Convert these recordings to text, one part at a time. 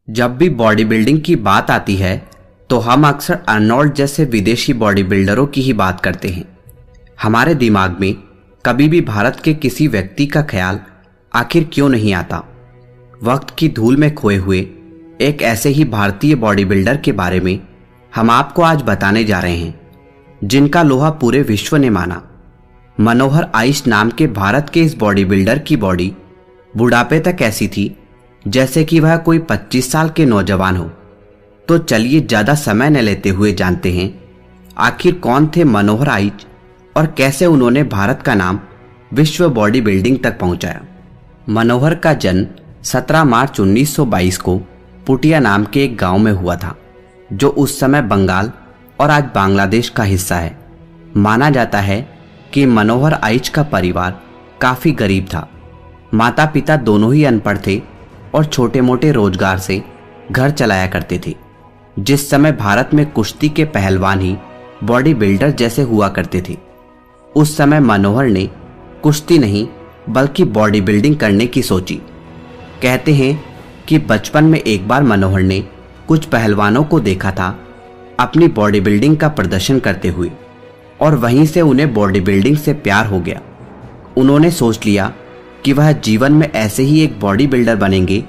जब भी body building की बात आती है तो हम अक्सर अर्नोल्ड जैसे विदेशी बॉडी बिल्डरों की ही बात करते हैं। हमारे दिमाग में कभी भी भारत के किसी व्यक्ति का ख्याल आखिर क्यों नहीं आता। वक्त की धूल में खोए हुए एक ऐसे ही भारतीय बॉडी बिल्डर के बारे में हम आपको आज बताने जा रहे हैं, जिनका लोहा पूरे विश्व ने माना। मनोहर आइच नाम के भारत के इस बॉडी बिल्डर की बॉडी बुढ़ापे तक ऐसी थी जैसे कि वह कोई 25 साल के नौजवान हो। तो चलिए ज़्यादा समय न लेते हुए जानते हैं आखिर कौन थे मनोहर आइच और कैसे उन्होंने भारत का नाम विश्व बॉडी बिल्डिंग तक पहुंचाया। मनोहर का जन्म 17 मार्च 1922 को पुटिया नाम के एक गांव में हुआ था, जो उस समय बंगाल और आज बांग्लादेश का हिस्सा है। माना जाता है कि मनोहर आइच का परिवार काफ़ी गरीब था। माता पिता दोनों ही अनपढ़ थे और छोटे मोटे रोजगार से घर चलाया करते थे। जिस समय भारत में कुश्ती के पहलवान ही बॉडी बिल्डर जैसे हुआ करते थे, उस समय मनोहर ने कुश्ती नहीं बल्कि बॉडी बिल्डिंग करने की सोची। कहते हैं कि बचपन में एक बार मनोहर ने कुछ पहलवानों को देखा था अपनी बॉडी बिल्डिंग का प्रदर्शन करते हुए, और वहीं से उन्हें बॉडी बिल्डिंग से प्यार हो गया। उन्होंने सोच लिया कि वह जीवन में ऐसे ही एक बॉडी बिल्डर बनेंगे।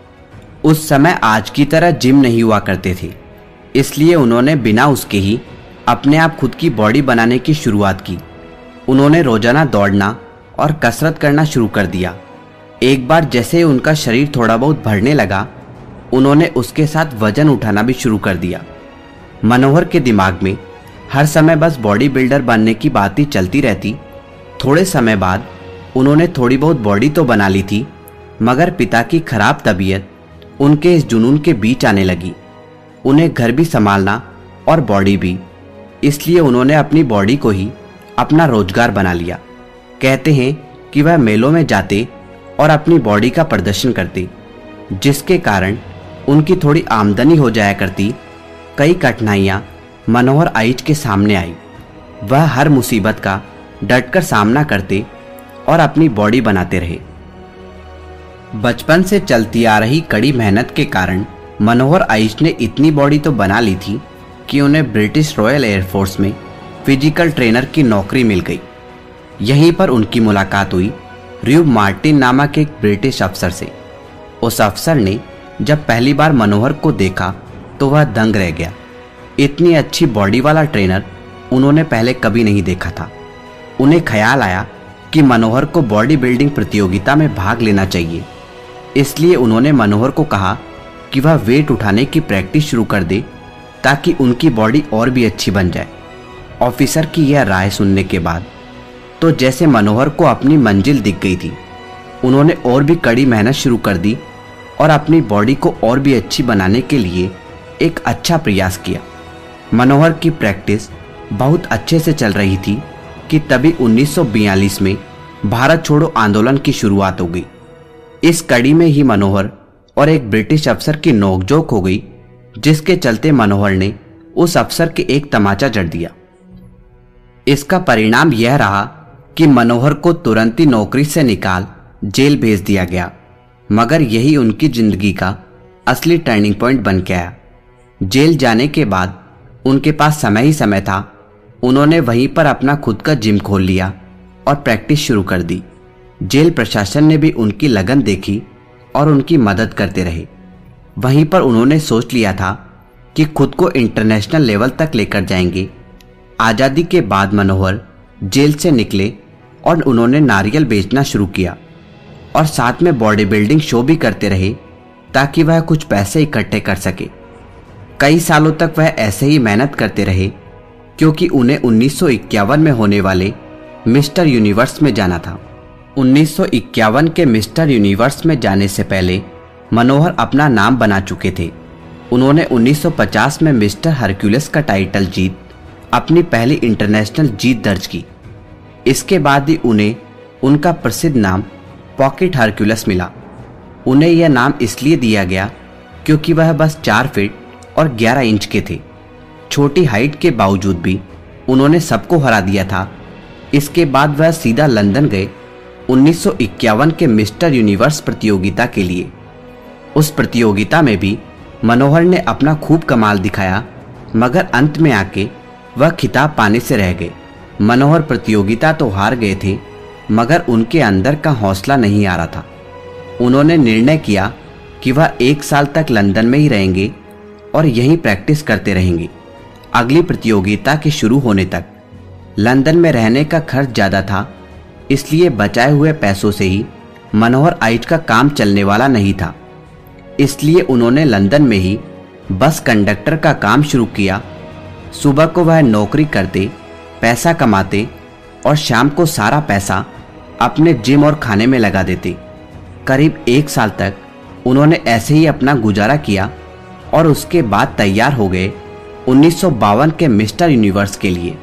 उस समय आज की तरह जिम नहीं हुआ करते थे, इसलिए उन्होंने बिना उसके ही अपने आप खुद की बॉडी बनाने की शुरुआत की। उन्होंने रोजाना दौड़ना और कसरत करना शुरू कर दिया। एक बार जैसे उनका शरीर थोड़ा बहुत भरने लगा, उन्होंने उसके साथ वजन उठाना भी शुरू कर दिया। मनोहर के दिमाग में हर समय बस बॉडी बिल्डर बनने की बात ही चलती रहती। थोड़े समय बाद उन्होंने थोड़ी बहुत बॉडी तो बना ली थी, मगर पिता की खराब तबीयत उनके इस जुनून के बीच आने लगी। उन्हें घर भी संभालना और बॉडी भी, इसलिए उन्होंने अपनी बॉडी को ही अपना रोजगार बना लिया। कहते हैं कि वह मेलों में जाते और अपनी बॉडी का प्रदर्शन करते, जिसके कारण उनकी थोड़ी आमदनी हो जाया करती। कई कठिनाइयाँ मनोहर आइच के सामने आई। वह हर मुसीबत का डटकर सामना करते और अपनी बॉडी बनाते रहे। बचपन से चलती आ रही कड़ी मेहनत के कारण मनोहर आइच ने इतनी बॉडी तो बना ली थी कि उन्हें ब्रिटिश रॉयल एयरफोर्स में फिजिकल ट्रेनर की नौकरी मिल गई। यहीं पर उनकी मुलाकात हुई र्यूब मार्टिन नामक एक ब्रिटिश अफसर से। उस अफसर ने जब पहली बार मनोहर को देखा तो वह दंग रह गया। इतनी अच्छी बॉडी वाला ट्रेनर उन्होंने पहले कभी नहीं देखा था। उन्हें ख्याल आया कि मनोहर को बॉडी बिल्डिंग प्रतियोगिता में भाग लेना चाहिए। इसलिए उन्होंने मनोहर को कहा कि वह वेट उठाने की प्रैक्टिस शुरू कर दे, ताकि उनकी बॉडी और भी अच्छी बन जाए। ऑफिसर की यह राय सुनने के बाद तो जैसे मनोहर को अपनी मंजिल दिख गई थी। उन्होंने और भी कड़ी मेहनत शुरू कर दी और अपनी बॉडी को और भी अच्छी बनाने के लिए एक अच्छा प्रयास किया। मनोहर की प्रैक्टिस बहुत अच्छे से चल रही थी कि तभी 1942 में भारत छोड़ो आंदोलन की शुरुआत हो गई। इस कड़ी में ही मनोहर और एक ब्रिटिश अफसर की नोकझोंक हो गई, जिसके चलते मनोहर ने उस अफसर के एक तमाचा जड़ दिया। इसका परिणाम यह रहा कि मनोहर को तुरंत ही नौकरी से निकाल जेल भेज दिया गया। मगर यही उनकी जिंदगी का असली टर्निंग पॉइंट बन के आया। जेल जाने के बाद उनके पास समय ही समय था। उन्होंने वहीं पर अपना खुद का जिम खोल लिया और प्रैक्टिस शुरू कर दी। जेल प्रशासन ने भी उनकी लगन देखी और उनकी मदद करते रहे। वहीं पर उन्होंने सोच लिया था कि खुद को इंटरनेशनल लेवल तक लेकर जाएंगे। आज़ादी के बाद मनोहर जेल से निकले और उन्होंने नारियल बेचना शुरू किया और साथ में बॉडी बिल्डिंग शो भी करते रहे, ताकि वह कुछ पैसे इकट्ठे कर सके। कई सालों तक वह ऐसे ही मेहनत करते रहे, क्योंकि उन्हें 1951 में होने वाले मिस्टर यूनिवर्स में जाना था। 1951 के मिस्टर यूनिवर्स में जाने से पहले मनोहर अपना नाम बना चुके थे। उन्होंने 1950 में मिस्टर हरक्यूलिस का टाइटल जीत अपनी पहली इंटरनेशनल जीत दर्ज की। इसके बाद ही उन्हें उनका प्रसिद्ध नाम पॉकेट हरक्यूलिस मिला। उन्हें यह नाम इसलिए दिया गया क्योंकि वह बस 4 फीट और 11 इंच के थे। छोटी हाइट के बावजूद भी उन्होंने सबको हरा दिया था। इसके बाद वह सीधा लंदन गए 1951 के मिस्टर यूनिवर्स प्रतियोगिता के लिए। उस प्रतियोगिता में भी मनोहर ने अपना खूब कमाल दिखाया, मगर अंत में आके वह खिताब पाने से रह गए। मनोहर प्रतियोगिता तो हार गए थे, मगर उनके अंदर का हौसला नहीं आ रहा था। उन्होंने निर्णय किया कि वह 1 साल तक लंदन में ही रहेंगे और यहीं प्रैक्टिस करते रहेंगे। अगली प्रतियोगिता के शुरू होने तक लंदन में रहने का खर्च ज़्यादा था, इसलिए बचाए हुए पैसों से ही मनोहर आइच का काम चलने वाला नहीं था। इसलिए उन्होंने लंदन में ही बस कंडक्टर का काम शुरू किया। सुबह को वह नौकरी करते, पैसा कमाते और शाम को सारा पैसा अपने जिम और खाने में लगा देते। करीब 1 साल तक उन्होंने ऐसे ही अपना गुजारा किया और उसके बाद तैयार हो गए 1952 के मिस्टर यूनिवर्स के लिए।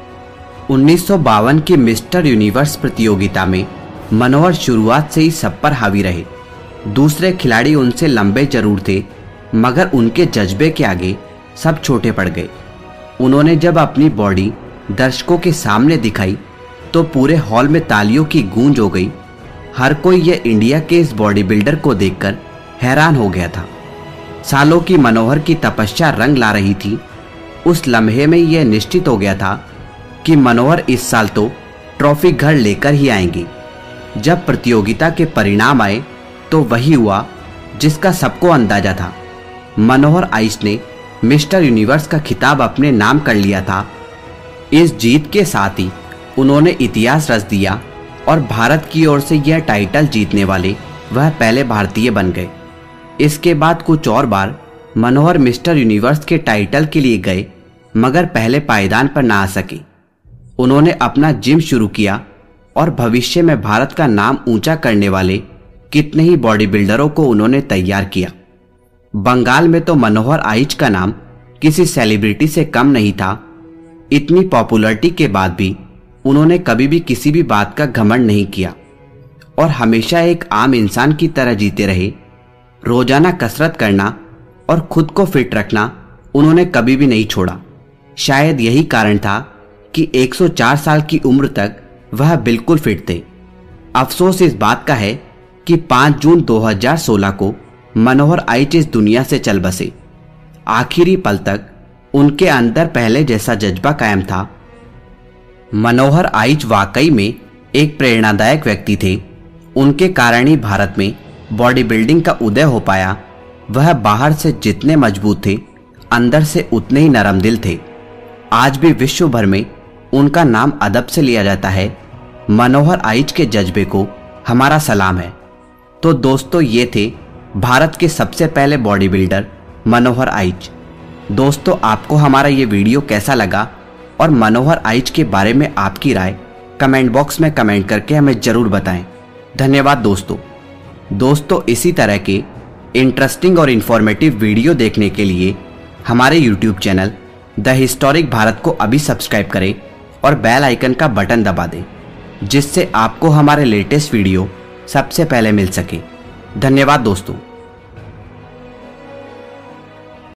1952 की मिस्टर यूनिवर्स प्रतियोगिता में मनोहर शुरुआत से ही सब पर हावी रहे। दूसरे खिलाड़ी उनसे लंबे जरूर थे, मगर उनके जज्बे के आगे सब छोटे पड़ गए। उन्होंने जब अपनी बॉडी दर्शकों के सामने दिखाई तो पूरे हॉल में तालियों की गूंज हो गई। हर कोई यह इंडिया के इस बॉडी बिल्डर को देखकर हैरान हो गया था। सालों की मनोहर की तपस्या रंग ला रही थी। उस लम्हे में यह निश्चित हो गया था कि मनोहर इस साल तो ट्रॉफी घर लेकर ही आएंगे। जब प्रतियोगिता के परिणाम आए तो वही हुआ जिसका सबको अंदाजा था। मनोहर आइच ने मिस्टर यूनिवर्स का खिताब अपने नाम कर लिया था। इस जीत के साथ ही उन्होंने इतिहास रच दिया और भारत की ओर से यह टाइटल जीतने वाले वह पहले भारतीय बन गए। इसके बाद कुछ और बार मनोहर मिस्टर यूनिवर्स के टाइटल के लिए गए, मगर पहले पायदान पर ना आ सके। उन्होंने अपना जिम शुरू किया और भविष्य में भारत का नाम ऊंचा करने वाले कितने ही बॉडी बिल्डरों को उन्होंने तैयार किया। बंगाल में तो मनोहर आइच का नाम किसी सेलिब्रिटी से कम नहीं था। इतनी पॉपुलैरिटी के बाद भी उन्होंने कभी भी किसी भी बात का घमंड नहीं किया और हमेशा एक आम इंसान की तरह जीते रहे। रोजाना कसरत करना और खुद को फिट रखना उन्होंने कभी भी नहीं छोड़ा। शायद यही कारण था कि 104 साल की उम्र तक वह बिल्कुल फिट थे। अफसोस इस बात का है कि 5 जून 2016 को मनोहर आइच इस दुनिया से चल बसे। आखिरी पल तक उनके अंदर पहले जैसा जज्बा कायम था। मनोहर आइच वाकई में एक प्रेरणादायक व्यक्ति थे। उनके कारण ही भारत में बॉडी बिल्डिंग का उदय हो पाया। वह बाहर से जितने मजबूत थे, अंदर से उतने ही नरम दिल थे। आज भी विश्व भर में उनका नाम अदब से लिया जाता है। मनोहर आइच के जज्बे को हमारा सलाम है। तो दोस्तों, ये थे भारत के सबसे पहले बॉडी बिल्डर मनोहर आइच। दोस्तों, आपको हमारा ये वीडियो कैसा लगा और मनोहर आइच के बारे में आपकी राय कमेंट बॉक्स में कमेंट करके हमें जरूर बताएं। धन्यवाद दोस्तों, इसी तरह के इंटरेस्टिंग और इंफॉर्मेटिव वीडियो देखने के लिए हमारे YouTube channel the historic Bharat को अभी सब्सक्राइब करें और बेल आइकन का बटन दबा दें, जिससे आपको हमारे लेटेस्ट वीडियो सबसे पहले मिल सके। धन्यवाद दोस्तों।